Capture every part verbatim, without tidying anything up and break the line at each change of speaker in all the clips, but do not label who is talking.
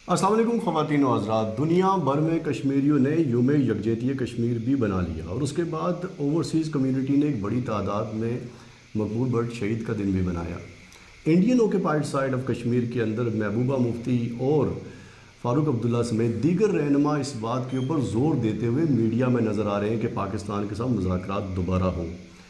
अस्सलाम वालेकुम ख़वातीन व हज़रात। दुनिया भर में कश्मीरियों ने यूम यकजहती कश्मीर भी बना लिया और उसके बाद ओवरसीज़ कम्युनिटी ने एक बड़ी तादाद में मकबूल भट्ट शहीद का दिन भी मनाया। Indian occupied side of Kashmir के अंदर महबूबा मुफ्ती और फ़ारूक अब्दुल्ला समेत दीगर रहनुमा इस बात के ऊपर ज़ोर देते हुए मीडिया में नज़र आ रहे हैं कि पाकिस्तान के साथ मुज़ाकरात दोबारा हों।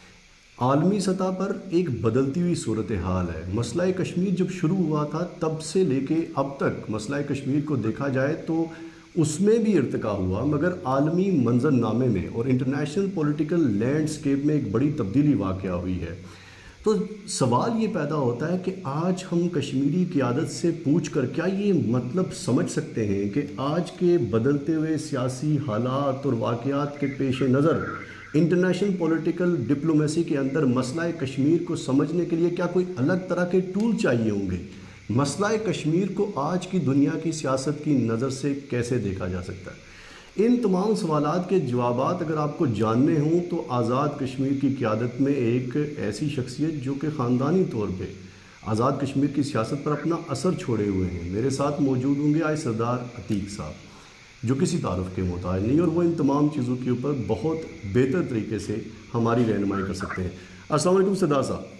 आलमी सतह पर एक बदलती हुई सूरत हाल है। मसला कश्मीर जब शुरू हुआ था तब से लेके अब तक मसला कश्मीर को देखा जाए तो उसमें भी इर्तिका हुआ, मगर आलमी मंजरनामे में और इंटरनेशनल पॉलिटिकल लैंडस्केप में एक बड़ी तब्दीली वाक़या हुई है। तो सवाल ये पैदा होता है कि आज हम कश्मीरी क़यादत से पूछ कर क्या ये मतलब समझ सकते हैं कि आज के बदलते हुए सियासी हालात और वाक़यात के पेश नज़र इंटरनेशनल पॉलिटिकल डिप्लोमेसी के अंदर मसला कश्मीर को समझने के लिए क्या कोई अलग तरह के टूल चाहिए होंगे? मसला कश्मीर को आज की दुनिया की सियासत की नज़र से कैसे देखा जा सकता है? इन तमाम सवालात के जवाबात अगर आपको जानने हों तो आज़ाद कश्मीर की क़यादत में एक ऐसी शख्सियत जो कि ख़ानदानी तौर पे आज़ाद कश्मीर की सियासत पर अपना असर छोड़े हुए हैं, मेरे साथ मौजूद होंगे आज सरदार अतीक साहब, जो किसी तारुफ के मोहताज नहीं और वो इन तमाम चीज़ों के ऊपर बहुत बेहतर तरीके से हमारी रहनुमाई कर सकते हैं। अस्सलाम वालेकुम सरदार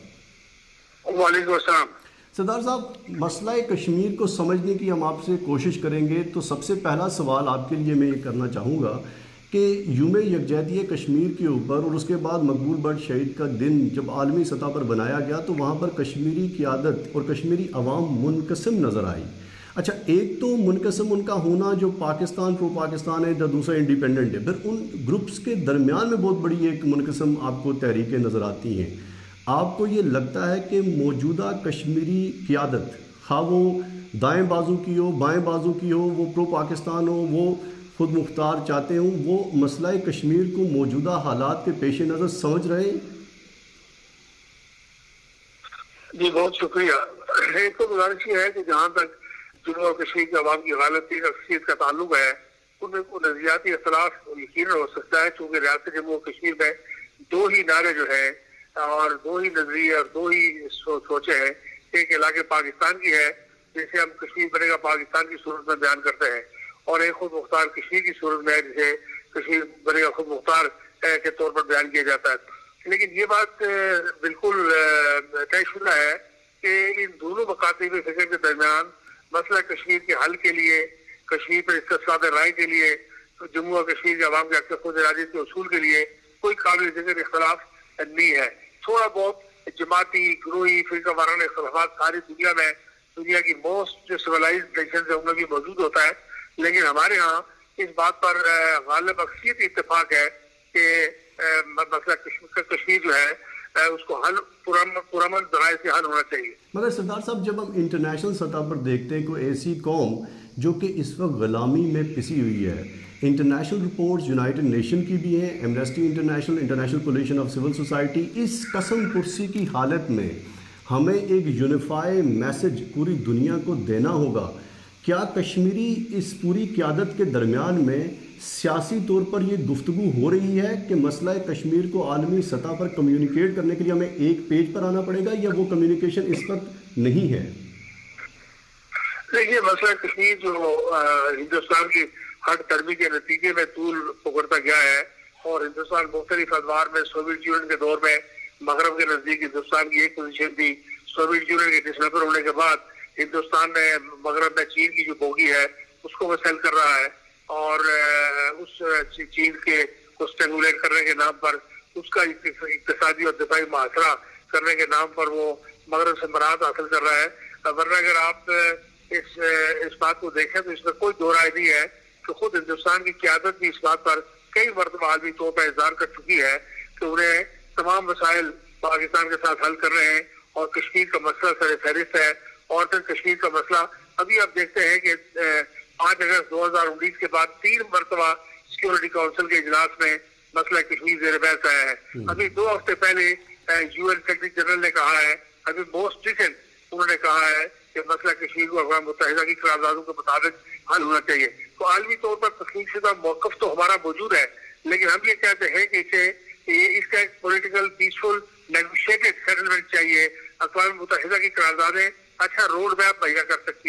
साहब।
वालेकुम अस्सलाम।
सरदार साहब, मसला कश्मीर को समझने की हम आपसे कोशिश करेंगे तो सबसे पहला सवाल आपके लिए मैं ये करना चाहूँगा कि यूम यकजहती कश्मीर के ऊपर और उसके बाद मकबूल भट्ट शहीद का दिन जब आलमी सतह पर बनाया गया तो वहाँ पर कश्मीरी क़यादत और कश्मीरी अवाम मुनकसिम नज़र आई। अच्छा, एक तो मुनकसम उनका होना जो पाकिस्तान प्रो पाकिस्तान है, जो दूसरा इंडिपेंडेंट है, फिर उन ग्रुप्स के दरमियान में बहुत बड़ी एक मुनकसम आपको तहरीकें नज़र आती हैं। आपको ये लगता है कि मौजूदा कश्मीरी क़यादत, खा वो दाएं बाजू की हो बाएं बाजू की हो, वो प्रो पाकिस्तान हो, वो खुद मुख्तार चाहते हों, वो मसला कश्मीर को मौजूदा हालात के पेश नज़र समझ रहे हैं?
जी बहुत शुक्रिया। एक तो गुजारिश है कि जहाँ तक जम्मू और कश्मीर के अवाम की हालत अक्सरियत का ताल्लुक है उनमें को नजरियाती अख्तलाफ यकीन हो सकता है, चूँकि रियासत जम्मू और कश्मीर में दो ही नारे जो है और दो ही नजरिए और दो ही सो, सोचे हैं। एक इलाके पाकिस्तान की है जिसे हम कश्मीर बनेगा पाकिस्तान की सूरत में बयान करते हैं, और एक खुद मुख्तार कश्मीर की सूरत में है जिसे कश्मीर बनेगा खुद मुख्तार के तौर पर बयान किया जाता है। लेकिन ये बात बिल्कुल तयशुदा है कि इन दोनों मकातब फिक्र के दरमियान मसला कश्मीर के हल के लिए, कश्मीर पर इस्तेसाद राय के लिए, तो जम्मू और कश्मीर के अवाम के अक्सर खुद इरादे के उसूल के लिए कोई काबिल जिक्र इख्तलाफ नहीं है। थोड़ा बहुत जमाती ग्रोही फिरका वाराना इख्तलाफात सारी दुनिया में, दुनिया की मोस्ट जो सिविलाइज्ड नेशन है उनमें भी मौजूद होता है, लेकिन हमारे यहाँ इस बात पर गालिब अक्सरियत इत्तेफाक है कि मसला कश्मीर कश्मीर जो है उसको हल पुरअमन ज़राए से हल होना चाहिए।
मगर सरदार साहब, जब हम इंटरनेशनल सतह पर देखते हैं कोई ऐसी कौम जो कि इस वक्त ग़ुलामी में पिसी हुई है, इंटरनेशनल रिपोर्ट्स यूनाइटेड नेशन की भी हैं, amnesty international, international coalition of civil society, इस कसम कुर्सी की हालत में हमें एक यूनिफाई मैसेज पूरी दुनिया को देना होगा। क्या कश्मीरी इस पूरी क़यादत के दरमियान में सियासी तौर पर ये गुफ्तगू हो रही है कि मसला कश्मीर को आलमी सतह पर कम्युनिकेट करने के लिए हमें एक पेज पर आना पड़ेगा, या वो कम्युनिकेशन इस वक्त नहीं है?
देखिए, मसला कश्मीर जो हिंदुस्तान की हट तरमी के नतीजे में तूल पकड़ता गया है और हिंदुस्तान मुख्तलिफ अदवार में सोवियत यूनियन के दौर में मगरब के नजदीक हिंदुस्तान की एक पोजीशन थी। सोवियत यूनियन के डिसमेंबर होने के बाद हिंदुस्तान ने मगरब में चीन की जो बोगी है उसको वो सेल कर रहा है, और उस चीन के को स्टेमुलेट करने के नाम पर, उसका इक्तिसादी और दिफाई मुआसरा करने के नाम पर वो मगरब से बरात हासिल कर रहा है। वरना अगर आप इस इस बात को देखें तो इसमें कोई दो राय नहीं है कि खुद हिंदुस्तान की क़यादत भी इस बात पर कई मरतबा आलमी तौर पर इज़हार कर चुकी है कि उन्हें तमाम मसाइल पाकिस्तान के साथ हल कर रहे हैं और कश्मीर का मसला सर फहरिस्त है। और फिर कश्मीर का मसला अभी आप देखते हैं कि पाँच अगस्त दो हजार उन्नीस के बाद तीन मरतबा सिक्योरिटी काउंसिल के इजलास में मसला कश्मीर ज़ेर बहस आया है। अभी दो हफ्ते पहले यूएन सेक्रेटरी जनरल ने कहा है, अभी मोस्ट रिसेंट उन्होंने कहा है कि मसला कश्मीर को अक़वाम मुत्तहिदा की करारदादों के मुताबिक हल होना चाहिए। तो आलमी तौर पर तस्लीम शुदा मौक़िफ़ तो हमारा मौजूद है, लेकिन हम ये कहते हैं कि इसे इसका एक पॉलिटिकल पीसफुल नेगोशिएटेड सेटलमेंट चाहिए। अक़वाम मुत्तहिदा की करारदादें अच्छा रोड मैप मुहैया कर सकती हैं,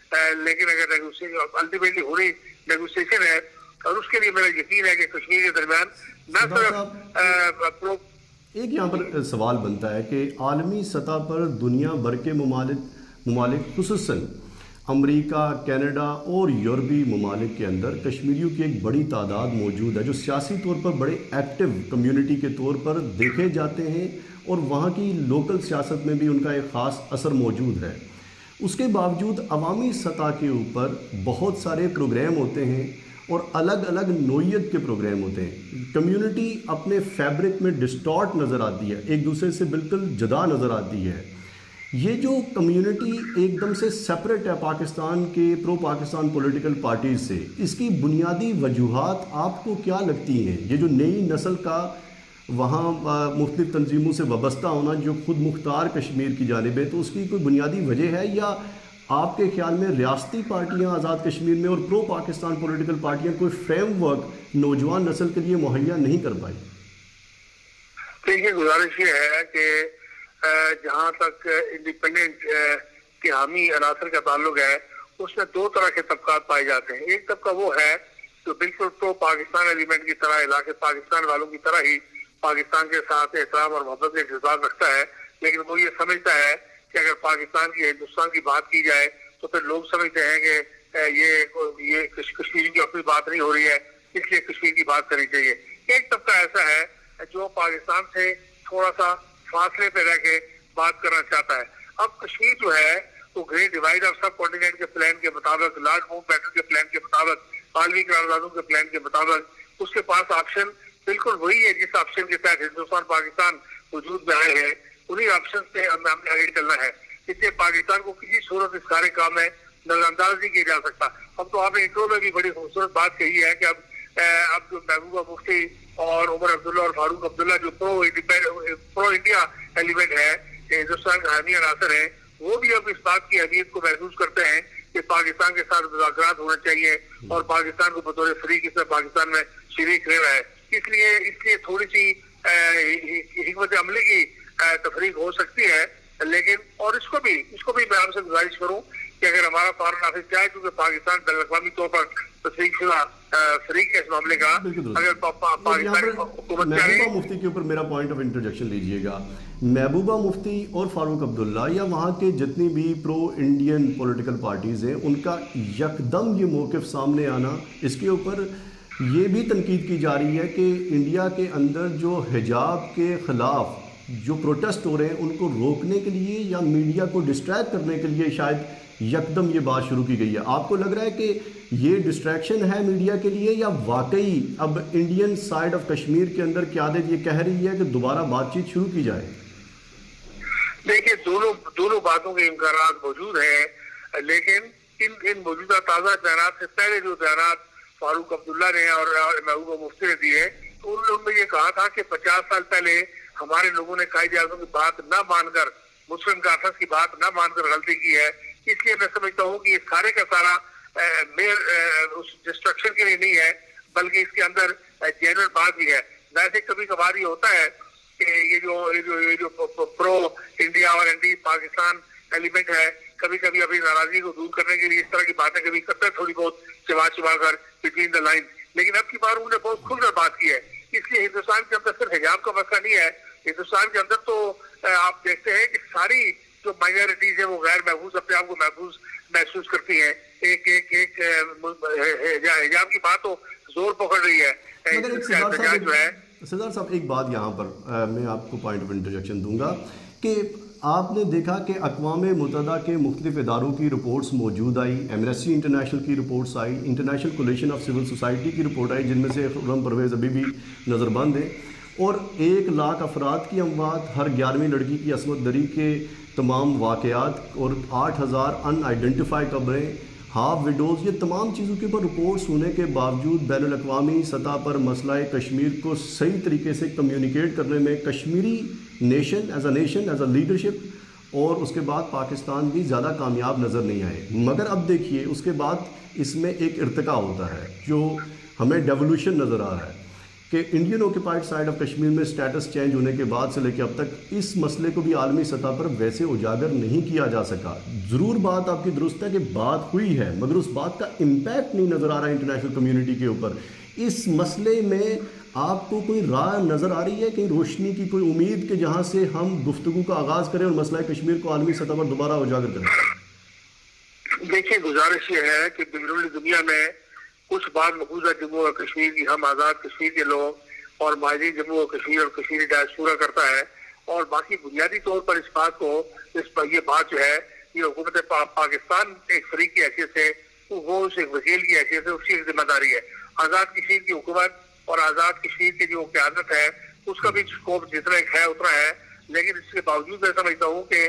लेकिन अगर नेगोशिएशन अल्टीमेटली हो रही नेगोशिएशन है, और उसके लिए मेरा यकीन है कि कश्मीर के दरमियान न सिर्फ
एक यहाँ पर सवाल बनता है कि आलमी सतह पर दुनिया भर के ममालिक ममालिक खुसूसन अमेरिका, कनाडा और यूरोपीय ममालिक के अंदर कश्मीरियों की एक बड़ी तादाद मौजूद है जो सियासी तौर पर बड़े एक्टिव कम्युनिटी के तौर पर देखे जाते हैं और वहाँ की लोकल सियासत में भी उनका एक ख़ास असर मौजूद है। उसके बावजूद अवामी सतह के ऊपर बहुत सारे प्रोग्राम होते हैं और अलग अलग नोयत के प्रोग्राम होते हैं। कम्युनिटी अपने फैब्रिक में डिस्टॉर्ट नज़र आती है, एक दूसरे से बिल्कुल जुदा नज़र आती है। ये जो कम्युनिटी एकदम से सेपरेट है पाकिस्तान के प्रो पाकिस्तान पॉलिटिकल पार्टीज से, इसकी बुनियादी वजूहात आपको क्या लगती हैं? ये जो नई नस्ल का वहाँ मुख्तलिफ तंजीमों से वाबस्ता होना जो खुद मुख्तार कश्मीर की जानिब है, तो उसकी कोई बुनियादी वजह है या आपके ख्याल में रियासती पार्टियाँ आज़ाद कश्मीर में और प्रो पाकिस्तान पॉलिटिकल पार्टियाँ कोई फ्रेमवर्क नौजवान नस्ल के लिए मुहैया नहीं कर पाई?
देखिए, गुजारिश ये है कि जहाँ तक इंडिपेंडेंट के हामी अनासर का ताल्लुक है, उसमें दो तरह के तबकात पाए जाते हैं। एक तबका वो है जो बिल्कुल प्रो पाकिस्तान एलिमेंट की तरह, इलाके पाकिस्तान वालों की तरह ही पाकिस्तान के साथ एहतराम और मोहब्बत के जज्बात रखता है, लेकिन वो ये समझता है कि अगर पाकिस्तान की हिंदुस्तान की बात की जाए तो फिर लोग समझते हैं कि ये ये कश्मीर की अपनी बात नहीं हो रही है, इसलिए कश्मीर की बात करनी चाहिए। एक तबका ऐसा है जो पाकिस्तान से थोड़ा सा फासले पे रह के बात करना चाहता है। अब कश्मीर जो है वो great divide of subcontinent के प्लान के मुताबिक, लार्ज माउंटबैटन के प्लान के मुताबिक, आलमी करारदादों के प्लान के मुताबिक उसके पास ऑप्शन बिल्कुल वही है जिस ऑप्शन के तहत हिंदुस्तान पाकिस्तान वजूद में आए हैं, उन्हीं ऑप्शन से हमें आगे चलना है। इससे पाकिस्तान को किसी सूरत इस कार्य काम में नजरअंदाज नहीं किया जा सकता। अब तो आपने इंट्रो में भी बड़ी खूबसूरत बात कही है कि अब अब जो महबूबा मुफ्ती और उमर अब्दुल्ला और फारूक अब्दुल्ला जो प्रो प्रो इंडिया एलिमेंट है, हिंदुस्तान का हामी अनासर है, वो भी अब इस बात की अहमियत को महसूस करते हैं कि पाकिस्तान के साथ मुज़ाकरात होने चाहिए और पाकिस्तान को बतौर फरीक इसमें पाकिस्तान में शरीक रहना है। इसलिए इसलिए थोड़ी सी हिकमत अमली की तफरीक हो सकती है, लेकिन और इसको भी इसको भी मैं आपसे गुजारिश करूं कि अगर हमारा फॉरेन ऑफिस चाहे, क्योंकि पाकिस्तान बैनुल-अक़वामी तौर पर तस्दीकशुदा फरीक है इस मामले का, अगर पाकिस्तान
महबूबा मुफ्ती के ऊपर मेरा पॉइंट ऑफ इंट्रोडक्शन लीजिएगा। महबूबा मुफ्ती और फारूक अब्दुल्ला या वहाँ के जितनी भी प्रो इंडियन पॉलिटिकल पार्टीज़ हैं, उनका यकदम ये मौक़िफ़ सामने आना, इसके ऊपर ये भी तनकीद की जा रही है कि इंडिया के अंदर जो हिजाब के ख़िलाफ़ जो प्रोटेस्ट हो रहे हैं उनको रोकने के लिए या मीडिया को डिस्ट्रैक्ट करने के लिए शायद यकदम ये बात शुरू की गई है। आपको लग रहा है कि ये डिस्ट्रैक्शन है मीडिया के लिए या वाकई अब इंडियन साइड ऑफ कश्मीर के अंदर क़यादत ये कह रही है कि दोबारा बातचीत शुरू की जाए?
देखिए, दोनों दोनों बातों के इम्कानात मौजूद हैं, लेकिन इन इन मौजूदा ताज़ा बयानात से पहले जो बयानात फारूक अब्दुल्ला ने और महबूबा मुफ्ती ने दिए, तो उन लोगों ने ये कहा था कि पचास साल पहले हमारे लोगों ने कायदे आज़म की बात न मानकर, मुस्लिम काफिर की बात न मानकर गलती की है। इसलिए मैं समझता हूँ कि इस सारे का सारा मेयर उस डिस्ट्रक्शन के लिए नहीं है, बल्कि इसके अंदर जेन्युइन बात भी है। वैसे कभी कभार ये होता है कि ये जो ये जो ये जो प्रो इंडिया और एंटी पाकिस्तान एलिमेंट है, कभी कभी अपनी नाराजगी को दूर करने के लिए इस तरह की बातें कभी करते हैं, थोड़ी बहुत चिवा चिवा कर बिटवीन द लाइन, लेकिन अब की बार उन्होंने बहुत खुलकर बात की है। इसलिए हिंदुस्तान के अंदर सिर्फ हिजाब का मसला नहीं है, हिंदुस्तान के अंदर तो आप देखते हैं कि सारी जो माइनॉरिटीज है वो गैर महफूज अपने आप को महफूज महसूस करती हैं। एक एक एक हिजाब की बात तो जोर पकड़ रही है।
जो है सरदार साहब, एक बात यहाँ पर आ, मैं आपको पॉइंट ऑफ इंटरजेक्शन दूंगा कि आपने देखा कि अक़वाम मुत्तहदा के मुख्तलिफ इदारों की रिपोर्ट्स मौजूद आई, एमनेस्टी इंटरनेशनल की रिपोर्ट्स आई, international coalition of civil society की रिपोर्ट आई, जिनमें से खुर्रम परवेज़ अभी भी नज़रबंद है, और एक लाख अफराद की अमवात, हर ग्यारहवीं लड़की की असमत दरी के तमाम वाक़यात और आठ हज़ार अनआइडेंटिफाई कब्रें, हाफ विडोज़, ये तमाम चीज़ों के ऊपर रिपोर्ट्स होने के बावजूद बैनुल-अक़वामी सतह पर मसला कश्मीर को सही तरीके से कम्युनिकेट करने में Kashmiri nation as a nation as a leadership और उसके बाद पाकिस्तान भी ज़्यादा कामयाब नज़र नहीं आए। मगर अब देखिए, उसके बाद इसमें एक इर्तिका होता है जो हमें डेवोल्यूशन नज़र आ रहा है कि Indian occupied side of Kashmir में स्टेटस चेंज होने के बाद से लेकर अब तक इस मसले को भी आलमी सतह पर वैसे उजागर नहीं किया जा सका। ज़रूर बात आपकी दुरुस्त है कि बात हुई है, मगर उस बात का इम्पैक्ट नहीं नज़र आ रहा है इंटरनेशनल कम्युनिटी के ऊपर। इस मसले में आपको कोई राह नज़र आ रही है, कहीं रोशनी की कोई उम्मीद कि जहाँ से हम गुफ्तगू का आगाज़ करें और मसला कश्मीर को आलमी सतह पर दोबारा उजागर करें?
देखिए, गुजारिश ये है कि बिगड़ती दुनिया में कुछ बात मकबूजा जम्मू और कश्मीर की हम आज़ाद कश्मीर के लोग और माजी जम्मू और कश्मीर और कश्मीरी डायस्पोरा करता है, और बाकी बुनियादी तौर पर इस बात को इस पर ये बात जो है ये हुकूमत पा, पाकिस्तान एक फरीक की हैसियत से, वो उस एक वकील की हैसियत से उसकी जिम्मेदारी है। आज़ाद कश्मीर की हुकूमत और आज़ाद कश्मीर की जो क़यादत है उसका भी स्कोप जितना एक है उतना है, लेकिन इसके बावजूद मैं समझता हूँ कि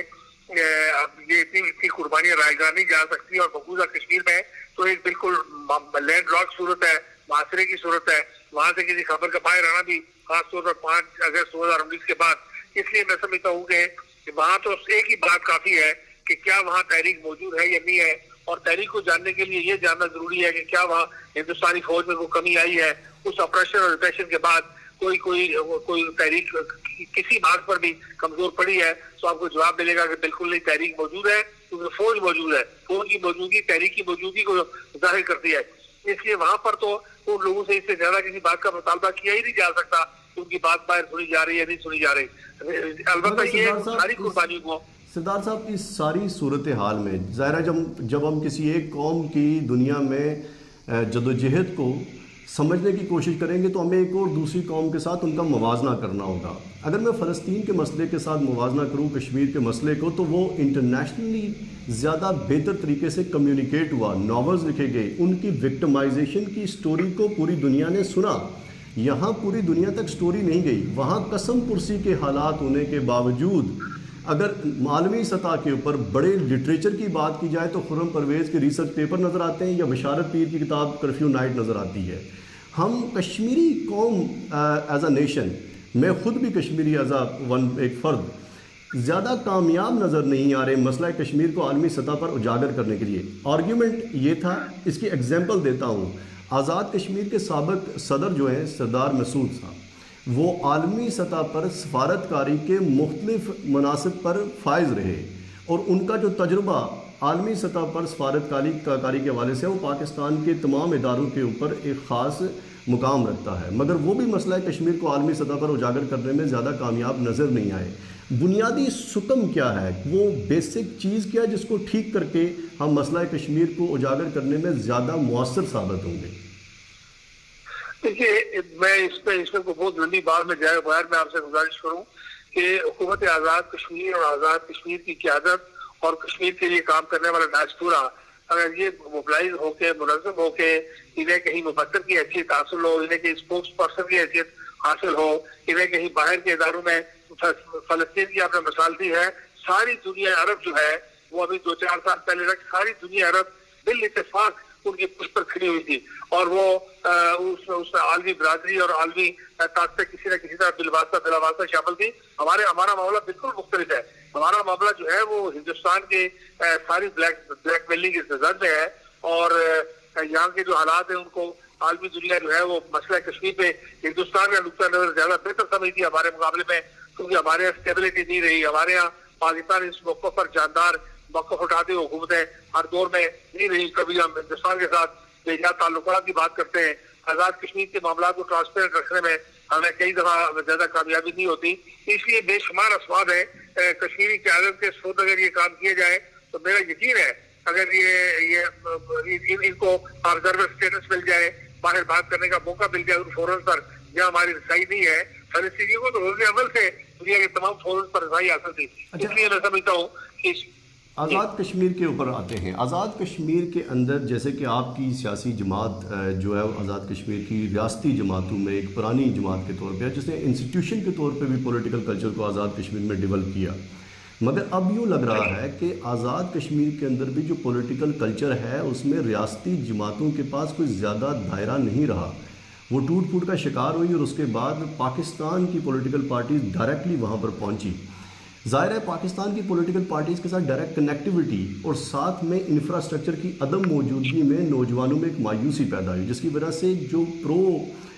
ये इतनी इतनी कुर्बानियां रायगार नहीं जा सकती, और मकबूजा कश्मीर में तो एक बिल्कुल लैंड लॉक सूरत है, मासरे की सूरत है, वहां से किसी खबर का बाहर आना भी खासतौर पर पाँच अगस्त दो हजार उन्नीस के बाद। इसलिए मैं समझता हूँ कि वहाँ तो एक ही बात काफी है कि क्या वहाँ तहरीक मौजूद है या नहीं है, और तहरीक को जानने के लिए ये जानना जरूरी है कि क्या वहाँ हिंदुस्तानी फौज में वो कमी आई है उस ऑपरेशन और रिप्रेशन के बाद, कोई कोई कोई तहरीक किसी बात पर भी कमजोर पड़ी है तो आपको जवाब मिलेगा कि बिल्कुल नहीं, तहरीक मौजूद है क्योंकि फौज मौजूद है। फौज की मौजूदगी तहरीक की मौजूदगी को जाहिर करती है, इसलिए वहां पर तो उन लोगों से इससे ज्यादा किसी बात का मुतालबा किया ही नहीं जा सकता, उनकी बात बाहर सुनी जा रही है नहीं सुनी जा रही। अलबत्ता ये सारी कुर्बानियों को
सरदार साहब इस सारी सूरत हाल में ज़ाहिर जब जब हम किसी एक कौम की दुनिया में जदोजहद को समझने की कोशिश करेंगे तो हमें एक और दूसरी कौम के साथ उनका मुवाजना करना होगा। अगर मैं फ़लस्तीन के मसले के साथ मुवाजना करूँ कश्मीर के मसले को, तो वो इंटरनेशनली ज़्यादा बेहतर तरीके से कम्युनिकेट हुआ, नावल्स लिखे गए, उनकी विक्टिमाइजेशन की स्टोरी को पूरी दुनिया ने सुना। यहाँ पूरी दुनिया तक स्टोरी नहीं गई, वहाँ कसम पुरसी के हालात होने के बावजूद अगर मालवी सतह के ऊपर बड़े लिटरेचर की बात की जाए तो खुर्रम परवेज़ के रिसर्च पेपर नज़र आते हैं या बशारत पीर की किताब कर्फ्यू नाइट नज़र आती है। हम कश्मीरी कौम एज अ नेशन, मैं ख़ुद भी कश्मीरी एज अ वन एक फ़र्द, ज़्यादा कामयाब नज़र नहीं आ रहे मसला कश्मीर को आलमी सतह पर उजागर करने के लिए। आर्ग्यूमेंट ये था, इसकी एग्जांपल देता हूँ, आज़ाद कश्मीर के साबिक सदर जो हैं सरदार मसूद साहब, वो आलमी सतह पर सफारतकारी के मुख्तलिफ मनासिब पर फायज रहे, और उनका जो तजुर्बा आलमी सतह पर सफारतकारी कारी के हवाले से वो पाकिस्तान के तमाम इदारों के ऊपर एक ख़ास मुकाम रखता है, मगर वो भी मसला कश्मीर को आलमी सतह पर उजागर करने में ज़्यादा कामयाब नज़र नहीं आए। बुनियादी सुकम क्या है, वो बेसिक चीज़ क्या है जिसको ठीक करके हम मसला कश्मीर को उजागर करने में ज़्यादा मुअस्सर साबित होंगे?
देखिए, मैं इस पर इसमें को बहुत लंबी बात में जाए बगैर मैं आपसे गुजारिश करूं कि हुकूमत आज़ाद कश्मीर और आज़ाद कश्मीर की क़यादत और कश्मीर के लिए काम करने वाला डायस्पोरा अगर ये मोबिलाइज होके मुनज़्ज़म होके इन्हें कहीं मुबद्दर की हैसियत हासिल हो, इन्हें कहीं स्पोक्स पर्सन की हैसियत हासिल हो, इन्हें कहीं बाहर के इदारों में, फलस्तीन की आपने मिसाल दी है, सारी दुनिया अरब जो है वो अभी दो चार साल पहले तक सारी दुनिया अरब बिल इत्तेफाक उनकी पुष्ट पर खड़ी हुई थी, और वो उसमें उसमें आलमी बरादरी और आलमी ताकत किसी न किसी तरह बिलवास्ता बिलावास्ता शामिल थी। हमारे हमारा मामला बिल्कुल मुख्तलिफ है। हमारा मामला जो है वो हिंदुस्तान के सारी ब्लैक ब्लैक मेलिंग की जद में है, और यहाँ के जो हालात है उनको आलमी दुनिया जो है वो मसला कश्मीर पे हिंदुस्तान का नुकता नजर ज्यादा बेहतर समझती है हमारे मुकाबले में, क्योंकि हमारे यहाँ स्टेबिलिटी नहीं रही। हमारे यहाँ पाकिस्तान इस मौके पर जानदार मौक़िफ़ उठाते हुए हुकूमतें हर दौर में नहीं रही। कभी हम हिंदुस्तान के साथ बेजा ताल्लुकात की बात करते हैं, आज़ाद कश्मीर के मामला को ट्रांसपेरेंट रखने में हमें कई दफ़ा ज़्यादा कामयाबी नहीं होती। इसलिए बेशुमार असबाब है कश्मीरी क़यादत के सूद अगर ये काम किए जाए तो मेरा यकीन है अगर ये ये इन, इनको ऑब्जर्वर स्टेटस मिल जाए, बाहर बात करने का मौका मिल जाए उन फोरम पर जहाँ हमारी रसाई नहीं है, फलस्तीनियों को तो रोज़ अमल से दुनिया के तमाम फोरम पर रसाई हासिल थी। इसलिए मैं समझता हूँ कि
आज़ाद कश्मीर के ऊपर आते हैं। आज़ाद कश्मीर के अंदर जैसे कि आपकी सियासी जमात जो है आज़ाद कश्मीर की रियासती जमातों में एक पुरानी जमात के तौर पे जिसने इंस्टीट्यूशन के तौर पे भी पॉलिटिकल कल्चर को आज़ाद कश्मीर में डेवलप किया, मगर अब यूँ लग रहा है कि आज़ाद कश्मीर के अंदर भी जो पॉलिटिकल कल्चर है उसमें रियासती जमातों के पास कोई ज़्यादा दायरा नहीं रहा। वो टूट फूट का शिकार हुई और उसके बाद पाकिस्तान की पॉलिटिकल पार्टीज डायरेक्टली वहाँ पर पहुँची। ज़ाहिर है पाकिस्तान की पॉलिटिकल पार्टीज़ के साथ डायरेक्ट कनेक्टिविटी और साथ में इंफ्रास्ट्रक्चर की अदम मौजूदगी में नौजवानों में एक मायूसी पैदा हुई, जिसकी वजह से जो प्रो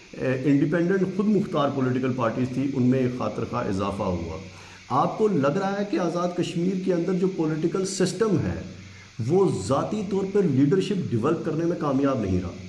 इंडिपेंडेंट खुद मुख्तार पॉलिटिकल पार्टीज थी उनमें एक खातर खा इजाफा हुआ। आपको लग रहा है कि आज़ाद कश्मीर के अंदर जो पॉलिटिकल सिस्टम है वो ज़ाती तौर पर लीडरशिप डेवलप करने में कामयाब नहीं रहा?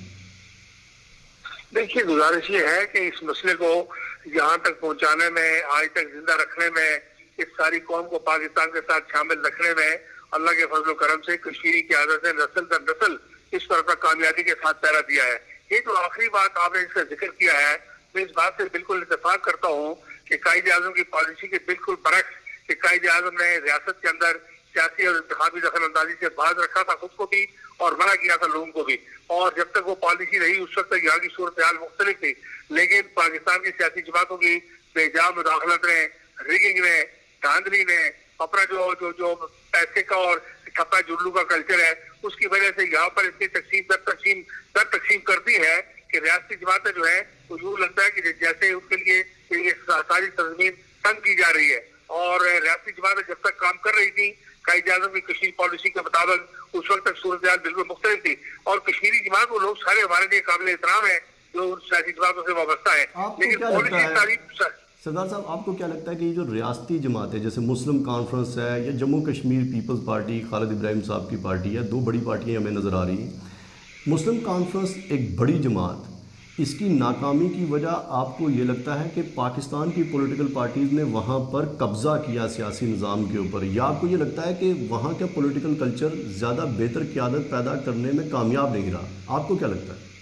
देखिए, गुजारिश ये है कि इस मसले को यहाँ तक पहुँचाने में, आज तक जिंदा रखने में, इस सारी कौम को पाकिस्तान के साथ शामिल रखने में अल्लाह के फजल करम से कश्मीरी की आदत ने नस्ल दर नस्ल इस पर अपना कामयाबी के साथ पहरा दिया है। ये जो आखिरी बात आपने इसका जिक्र किया है, मैं इस बात से बिल्कुल इत्तेफाक करता हूँ कि कायद आजम की पॉलिसी के बिल्कुल बरक्स कि कायद आजम ने रियासत के अंदर सियासी और इंतखाबी दखल अंदाजी से बाज रखा था खुद को भी और मना किया था लोगों को भी, और जब तक वो पॉलिसी रही उस वक्त तक यहाँ की सूरत हाल मुख्तलिफ थी। लेकिन पाकिस्तान की सियासी जमातों की बेजा मुदाखलत ने, रिगिंग ने, धांधली ने, अपना जो जो जो पैसे का और ठप्पा जुल्लू का कल्चर है उसकी वजह से यहाँ पर इतनी तकसीम दर तकसीम दर तकसीम करती है कि रियासती जमातें जो है वो यूँ लगता है कि जैसे उसके लिए ये सारी सरजमीन तंग की जा रही है। और रियासती जमातें जब तक काम कर रही थी कायद आज़म की कश्मीर पॉलिसी के मुताबिक उस वक्त तक सूरत हाल बिल्कुल मुख्तलिफ थी। और कश्मीरी जमात वो लोग सारे हमारे लिए काबिल एहतराम है जो उन सियासी जमातों से वाबस्ता है। लेकिन पॉलिसी सारी
सरदार साहब, आपको क्या लगता है कि ये जो रियासती जमातें जैसे मुस्लिम कॉन्फ्रेंस है या जम्मू कश्मीर पीपल्स पार्टी खालिद इब्राहिम साहब की पार्टी है, दो बड़ी पार्टियां हमें नज़र आ रही हैं, मुस्लिम कॉन्फ्रेंस एक बड़ी जमात, इसकी नाकामी की वजह आपको ये लगता है कि पाकिस्तान की पॉलिटिकल पार्टीज़ ने वहाँ पर कब्ज़ा किया सियासी निज़ाम के ऊपर, या आपको ये लगता है कि वहाँ का पॉलिटिकल कल्चर ज़्यादा बेहतर क़यादत पैदा करने में कामयाब नहीं रहा? आपको क्या लगता है?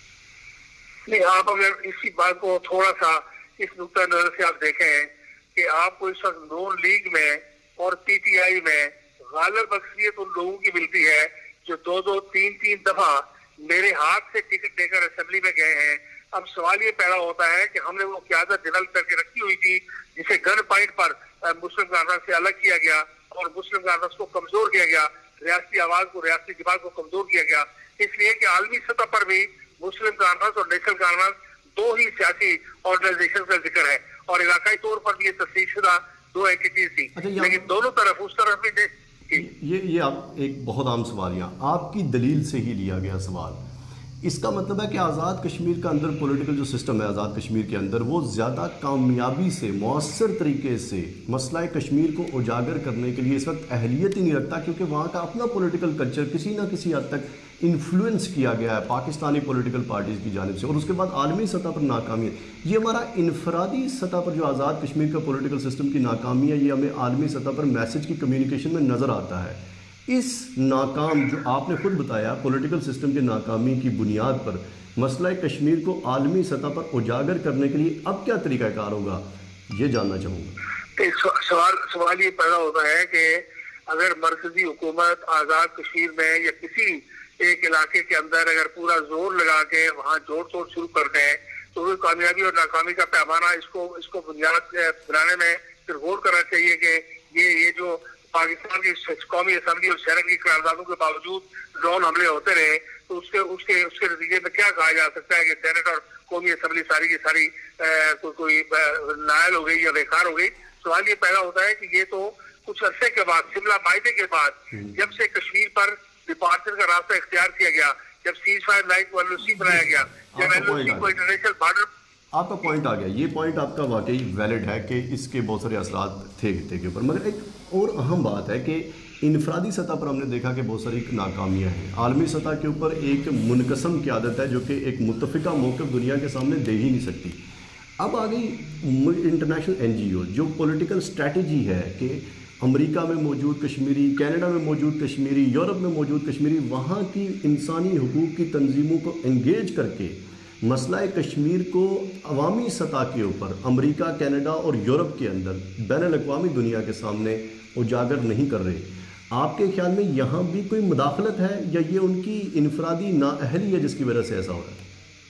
नहीं, आप अगर इसी बात को थोड़ा सा इस नुक्ता नजर से आप देखें कि आपको इस वक्त नून लीग में और पीटीआई में गालिब अक्सरियत उन लोगों की मिलती है जो दो दो तीन तीन दफा मेरे हाथ से टिकट देकर असेंबली में गए हैं। अब सवाल ये पैदा होता है कि हमने वो क़यादत डेवलप करके रखी हुई थी जिसे गन पॉइंट पर मुस्लिम कॉन्फ्रेंस से अलग किया गया और मुस्लिम कॉन्फ्रेंस को कमजोर किया गया, रियासती आवाज को, रियासती जमात को कमजोर किया गया, इसलिए कि आलमी सतह पर भी मुस्लिम कॉन्फ्रेंस और नेशनल कॉन्फ्रेंस दो ही सियासी ऑर्गेनाइजेशन का जिक्र है और इलाकाई तौर पर भी ये तस्दीक शुदा दो एंटिटीज थी। अच्छा, लेकिन दोनों तरफ उस तरफ भी
ये ये आप एक बहुत आम सवाल यहाँ आपकी दलील से ही लिया गया सवाल, इसका मतलब है कि आज़ाद कश्मीर का अंदर पॉलिटिकल जो सिस्टम है आज़ाद कश्मीर के अंदर वो ज़्यादा कामयाबी से मौसर तरीके से मसला कश्मीर को उजागर करने के लिए इस वक्त अहलियत ही नहीं रखता, क्योंकि वहाँ का अपना पॉलिटिकल कल्चर किसी ना किसी हद तक इन्फ्लुएंस किया गया है पाकिस्तानी पॉलिटिकल पार्टीज़ की जानिब से, और उसके बाद आलमी सतह पर नाकामी है। ये हमारा इनफरादी सतह पर जो आज़ाद कश्मीर का पॉलिटिकल सिस्टम की नाकामी है, ये हमें आलमी सतह पर मैसेज की कम्युनिकेशन में नज़र आता है। इस नाकाम जो आपने खुद बताया पॉलिटिकल सिस्टम की नाकामी की बुनियाद पर मसला कश्मीर को आलमी सतह पर उजागर करने के लिए अब क्या तरीक़ाकार होगा, ये जानना चाहूँगा।
सवाल सवाल ये पैदा होता है कि अगर मरकजी हुकूमत आज़ाद कश्मीर में या किसी एक इलाके के अंदर अगर पूरा जोर लगा के वहाँ जोड़ तोड़ शुरू कर दें तो वो कामयाबी और नाकामी का पैमाना इसको इसको बुनियाद बनाने में फिर गौर करना चाहिए कि ये ये जो पाकिस्तान की कौमी असम्बली और शहर की करारदादों के बावजूद ड्रोन हमले होते रहे तो उसके उसके उसके नतीजे में क्या कहा जा सकता है कि सेनेट और कौमी असम्बली सारी की सारी को, कोई नायल हो गई या बेकार हो गई। सवाल ये पैदा होता है कि ये तो कुछ अरसे के बाद शिमला मायदे के बाद जब से कश्मीर पर डिपार्चर का रास्ता इख्तियार किया गया, जब सीज फायर लाइन को एलओसी बनाया गया, जब एलओसी को इंटरनेशनल बॉर्डर,
आपका पॉइंट आ गया, ये पॉइंट आपका वाकई वैलिड है कि इसके बहुत सारे असरात थे थे के ऊपर, मगर एक और अहम बात है कि इनफरादी सतह पर हमने देखा कि बहुत सारी नाकामियाँ हैं, आलमी सतह के ऊपर एक मुनकसम की आदत है जो कि एक मुत्तफ़िका मौक़िफ़ दुनिया के सामने दे ही नहीं सकती। अब आ गई इंटरनेशनल एन जी ओ जो पॉलिटिकल स्ट्रेटजी है कि अमेरिका में मौजूद कश्मीरी, कनाडा में मौजूद कश्मीरी, यूरोप में मौजूद कश्मीरी, वहाँ की इंसानी हुकूक की तंजीमों को एंगेज करके मसला कश्मीर को अवामी सतह के ऊपर अमेरिका, कनाडा और यूरोप के अंदर बैनुल-अक़वामी दुनिया के सामने उजागर नहीं कर रहे। आपके ख्याल में यहाँ भी कोई मुदाखलत है या ये उनकी इनफरादी नाअहली है जिसकी वजह से ऐसा हो रहा है?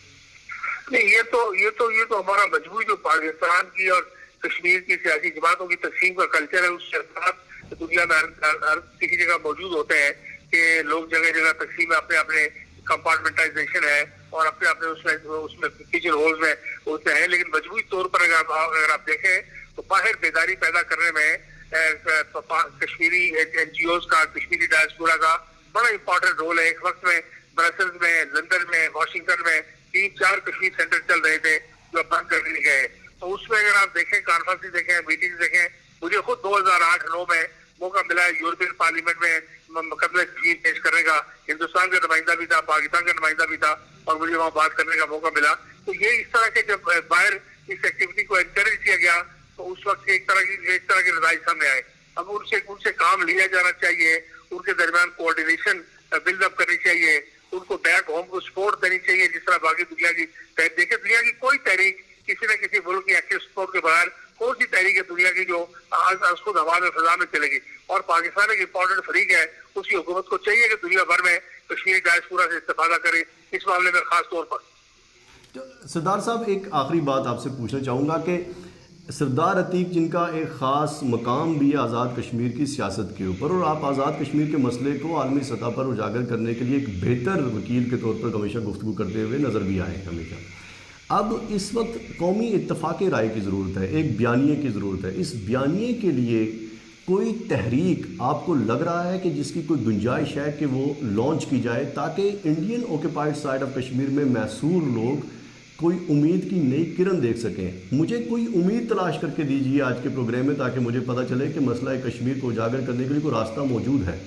नहीं, ये तो ये तो ये तो हमारा मजबूरी जो पाकिस्तान की और कश्मीर की सियासी जमातों की तकसीम का कल्चर है उसके साथ दुनिया में हर, हर किसी जगह मौजूद होते हैं कि लोग जगह जगह तकसीम में अपने अपने कंपार्टमेंटाइजेशन है और अपने अपने उसमें उसमें किचन होल्स में होते हैं। लेकिन मजबूरी तौर पर अगर आप अगर आप देखें तो बाहर बेदारी पैदा करने में कश्मीरी एन जी ओज का, कश्मीरी डायस्पोरा का बड़ा इंपॉर्टेंट रोल है। एक वक्त में ब्रसेल्स में, लंदन में, वाशिंगटन में तीन चार कश्मीर सेंटर चल रहे थे जो बंद कर दिए गए। तो उसमें अगर आप देखें, कॉन्फ्रेंस देखें, मीटिंग देखें, मुझे खुद दो हजार आठ नौ में मौका मिला है यूरोपियन पार्लियामेंट में मुकदमे पेश करने का। हिंदुस्तान का नुमाइंदा भी था, पाकिस्तान का नुमाइंदा भी था, और मुझे वहाँ बात करने का मौका मिला। तो ये इस तरह के जब बाहर इस एक्टिविटी को एनकरेज किया गया तो उस वक्त एक तरह की एक तरह के नतीजे सामने आए। अब उनसे उनसे काम लिया जाना चाहिए, उनके दरमियान कोऑर्डिनेशन बिल्डअप करनी चाहिए, उनको बैक होम को सपोर्ट देनी चाहिए, जिस तरह बाकी दुनिया की देखे। दुनिया की कोई तहरीक किसी न किसी मुल्क की एक्टिव सपोर्ट के बगैर कौन सी तहरीक है दुनिया की जो आज खुद हवा में फिजा में चलेगी। और पाकिस्तान एक इंपॉर्टेंट फरीक है, उसकी हुकूमत को चाहिए कि दुनिया भर में कश्मीरी डायस्पोरा से इस्तेफादा करे इस मामले में खास तौर पर।
तो सरदार साहब, एक आखिरी बात आपसे पूछना चाहूँगा कि सरदार अतीक जिनका एक ख़ास मकाम भी है आज़ाद कश्मीर की सियासत के ऊपर, और आप आज़ाद कश्मीर के मसले को आलमी सतह पर उजागर करने के लिए एक बेहतर वकील के तौर पर हमेशा गुफ्तगू करते हुए नज़र भी आए हमेशा। अब इस वक्त कौमी इत्तफाक़ राय की ज़रूरत है, एक बयानिए की ज़रूरत है। इस बयानिए के लिए कोई तहरीक आपको लग रहा है कि जिसकी कोई गुंजाइश है कि वो लॉन्च की जाए, ताकि Indian occupied side of Kashmir में मैसूर लोग कोई उम्मीद की नई किरण देख सकें? मुझे कोई उम्मीद तलाश करके दीजिए आज के प्रोग्राम में, ताकि मुझे पता चले कि मसला कश्मीर को उजागर करने के लिए कोई रास्ता मौजूद है।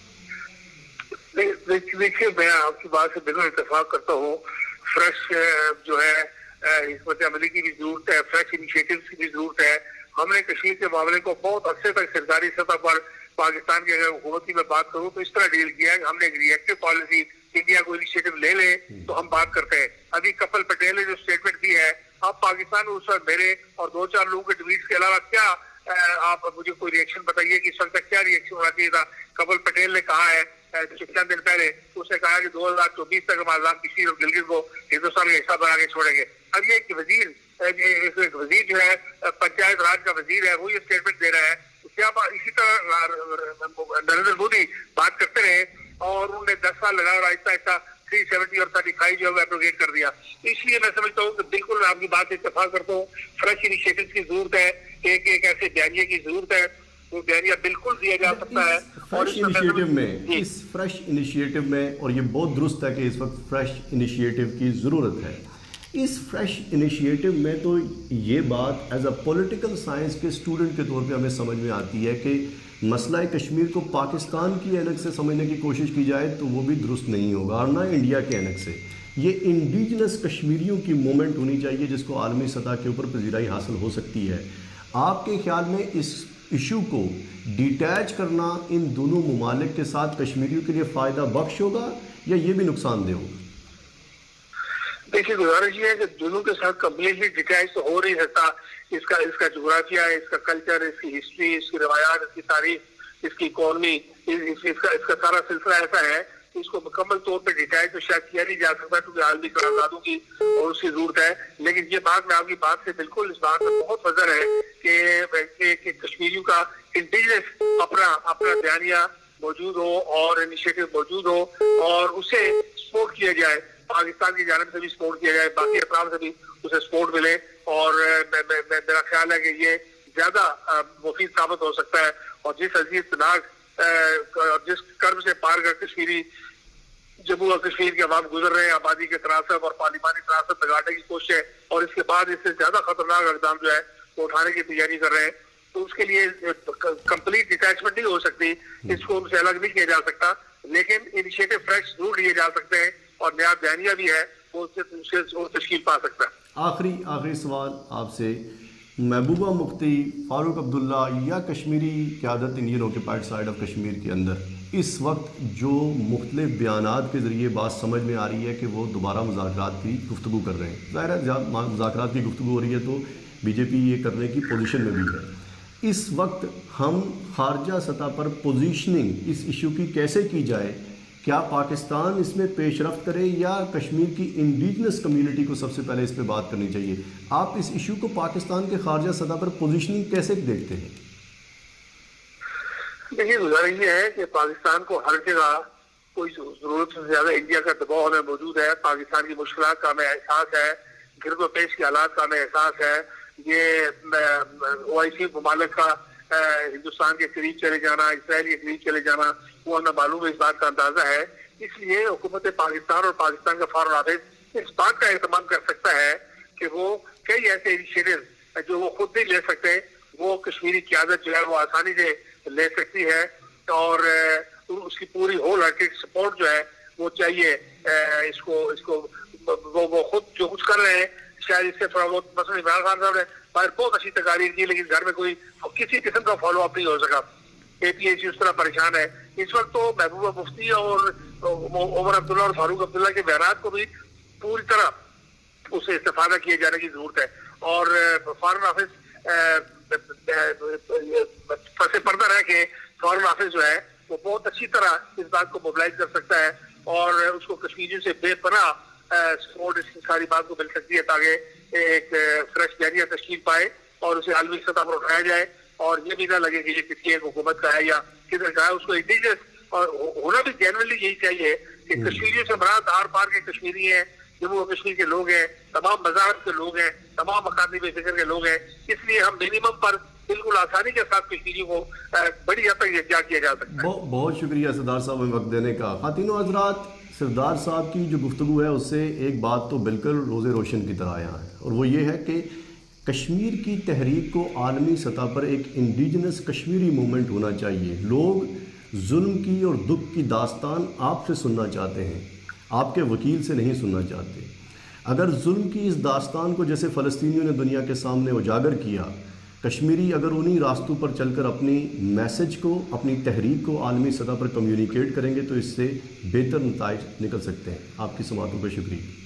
देखिए, मैं आपकी बात से बिल्कुल इत्तेफाक करता हूँ। फ्रेश जो है हिकमत अमली की भी जरूरत है, फ्रेश इनिशिएटिव की भी जरूरत है। हमने कश्मीर के मामले को बहुत अरसे तक सरकारी सतह पर पाकिस्तान की अगर हुकूमत की मैं बात करूँ तो इस तरह डील किया है कि हमने एक रिएक्टिव पॉलिसी, इंडिया को इनिशिएटिव ले ले तो हम बात करते हैं। अभी कपिल पटेल ने जो स्टेटमेंट दी है, आप पाकिस्तान में उस वक्त मेरे और दो चार लोगों के ट्वीट के अलावा क्या आप मुझे कोई रिएक्शन बताइए कि इस वक्त क्या रिएक्शन होना चाहिए था। कपिल पटेल ने कहा है चंद दिन पहले, उसने कहा कि दो हजार चौबीस तक हम आजाद कश्मीर और गिलगित को हिंदुस्तान का हिस्सा बना के छोड़ेंगे। अब ये एक वजीर एक वजीर जो है पंचायत राज का वजीर है, वो ये स्टेटमेंट दे रहा है। क्या इसी तरह नरेंद्र मोदी बात करते रहे और उन्होंने दस साल लगा और आहिस्ता आहिस्ता थ्री सेवेंटी और थर्टी फाइव जो है एप्रोगेट कर दिया। इसलिए मैं समझता हूँ कि बिल्कुल आपकी बात से इत्तेफाक करता हूँ, फ्रेश इनिशिएटिव की जरूरत है, एक एक ऐसे बयानिए की जरूरत है, वो बयानिया बिल्कुल दिया जा सकता है। और
इस इनिशिएटिव में इस फ्रेश इनिशिएटिव में और ये बहुत दुरुस्त है कि इस वक्त फ्रेश इनिशिएटिव की ज़रूरत है। इस फ्रेश इनिशिएटिव में तो ये बात एज अ पॉलिटिकल साइंस के स्टूडेंट के तौर पे हमें समझ में आती है कि मसला कश्मीर को पाकिस्तान की ऐनक से समझने की कोशिश की जाए तो वो भी दुरुस्त नहीं होगा, और ना इंडिया के ऐनक से। ये इंडिजिनस कश्मीरियों की मूवमेंट होनी चाहिए जिसको आलमी सतह के ऊपर पजीराई हासिल हो सकती है। आपके ख्याल में इस इशू को डिटैच करना इन दोनों ममालिक के साथ कश्मीरियों के लिए फ़ायदा बख्श होगा या ये भी नुकसानदेह होगा?
देखिए, गुजारिश ये है कि दोनों के साथ कम्प्लीटली डिटैच तो हो नहीं सकता। इसका इसका जोग्राफिया, इसका कल्चर, इसकी हिस्ट्री, इसकी रवायात, इसकी तारीख, इसकी इकॉनमी, इस, इस, इसका इसका सारा सिलसिला ऐसा है कि इसको मुकम्मल तौर पे डिटैच तो शायद किया नहीं जा सकता, क्योंकि आलमी करारदादों की और उसकी जरूरत है। लेकिन ये बात, मैं आपकी बात से बिल्कुल इस बात में बहुत वजन है कि, कि कश्मीरियों का इंडिजिनस अपना अपना बयानिया मौजूद हो और इनिशिएटिव मौजूद हो और उसे सपोर्ट किया जाए, पाकिस्तान की जानिब से भी सपोर्ट किया जाए, बाकी अफराद से भी उसे सपोर्ट मिले। और मेरा ख्याल है कि ये ज्यादा मुफीद साबित हो सकता है। और जिस अजीज तनाक जिस कर्म से पार कर कश्मीरी जम्मू और कश्मीर के अवाम गुजर रहे हैं, आबादी के तनासब और पार्लिमानी तनासब बिगाड़ने की कोशिश है, और इसके बाद इससे ज्यादा खतरनाक इकदाम जो है वो उठाने की तैयारी कर रहे हैं, तो उसके लिए कंप्लीट डिटैचमेंट नहीं हो सकती, इसको उनसे अलग नहीं किया जा सकता। लेकिन इनिशिएटिव फ्रेश जरूर लिए जा सकते हैं और नया बयानिया भी है, वो उससे तश्कील पा सकता है।
आखिरी आखिरी सवाल आपसे, महबूबा मुफ्ती, फारूक अब्दुल्ला या कश्मीरी क़यादत Indian occupied side of Kashmir के अंदर इस वक्त जो मुख्तलिफ बयानात के ज़रिए बात समझ में आ रही है कि वो दोबारा मुज़ाकरात की गुफ्तगू कर रहे हैं, ज़ाहिर है मुज़ाकरात की गुफ्तगू हो रही है तो बीजेपी ये करने की पोजीशन में भी है। इस वक्त हम खारजा सतह पर पोजीशनिंग इस इशू की कैसे की जाए? क्या पाकिस्तान इसमें पेशरफ्त करे या कश्मीर की इंडिजिनस कम्युनिटी को सबसे पहले इस पे बात करनी चाहिए? आप इस इशू को पाकिस्तान के खारजा सतह पर पोजीशनिंग कैसे देखते हैं?
देखिए, गुजारिश ये है कि पाकिस्तान को हर जगह कोई जरूरत से ज्यादा इंडिया का दबाव हमें मौजूद है। पाकिस्तान की मुश्किलात का हमें एहसास है, गिरदो पेश के हालात का हमें एहसास है। ये ओ आई सी ममालिक का हिंदुस्तान के करीब चले जाना, इसराइल के करीब चले जाना, वो हमें मालूम है, इस बात का अंदाजा है। इसलिए हुकूमत पाकिस्तान और पाकिस्तान का फॉरेन ऑफिस इस बात का एहतमाम कर सकता है कि वो कई ऐसे इनिशिएटिव जो वो खुद नहीं ले सकते, वो कश्मीरी क़यादत जो है वो आसानी से ले सकती है, और उसकी पूरी होल हार्टेड सपोर्ट जो है वो चाहिए। इसको इसको वो वो खुद जो कुछ कर रहे हैं, शायद इससे थोड़ा बहुत मसलन इमरान खान साहब ने बाहर बहुत अच्छी तकारीर की, लेकिन घर में कोई किसी किस्म का फॉलो अप नहीं हो सका। ए पी ए सी उस तरह परेशान है इस वक्त। तो महबूबा मुफ्ती और उमर अब्दुल्ला और फारूक अब्दुल्ला के बयान को भी पूरी तरह उससे इस्तेफादा किए जाने की जरूरत है, और फॉरेन ऑफिस फंसे पर्दा रह के फॉरेन ऑफिस जो है वो बहुत अच्छी तरह इस बात को मोबिलाइज कर सकता है, और उसको कश्मीरियों से बेपनाह सपोर्ट इस सारी बात को मिल सकती है, ताकि एक फ्रेश जरिया तश्कील पाए और उसे आलमी सतह पर उठाया जाए, और ये भी ना लगे कि ये किसी एक हुकूमत का है या किधर का है। उसको इंडिजिनस और होना भी जनरली यही चाहिए कि कश्मीरियों से मराद आर पार के कश्मीरी हैं, जम्मू कश्मीर के लोग हैं, तमाम मज़ाहब के लोग हैं, तमाम मकामी बेफिक्र के लोग हैं। इसलिए हम मिनिमम पर बिल्कुल आसानी के साथ कश्मीरियों को बड़ी हद तक यकजा किया जा सकता है।
बहुत बहुत शुक्रिया सरदार साहब हमें वक्त देने का। खातिनों हज़रात, सरदार साहब की जो गुफ्तगू है उससे एक बात तो बिल्कुल रोज़े रोशन की तरह आया है, और वो ये है कि कश्मीर की तहरीक को आलमी सतह पर एक इंडिजिनस कश्मीरी मूवमेंट होना चाहिए। लोग जुल्म की और दुख की दास्तान आपसे सुनना चाहते हैं, आपके वकील से नहीं सुनना चाहते। अगर जुल्म की इस दास्तान को जैसे फ़लस्तीनियों ने दुनिया के सामने उजागर किया, कश्मीरी अगर उन्हीं रास्तों पर चलकर अपनी मैसेज को, अपनी तहरीक को आलमी सतह पर कम्युनिकेट करेंगे तो इससे बेहतर नताइज निकल सकते हैं। आपकी समातों का शुक्रिया।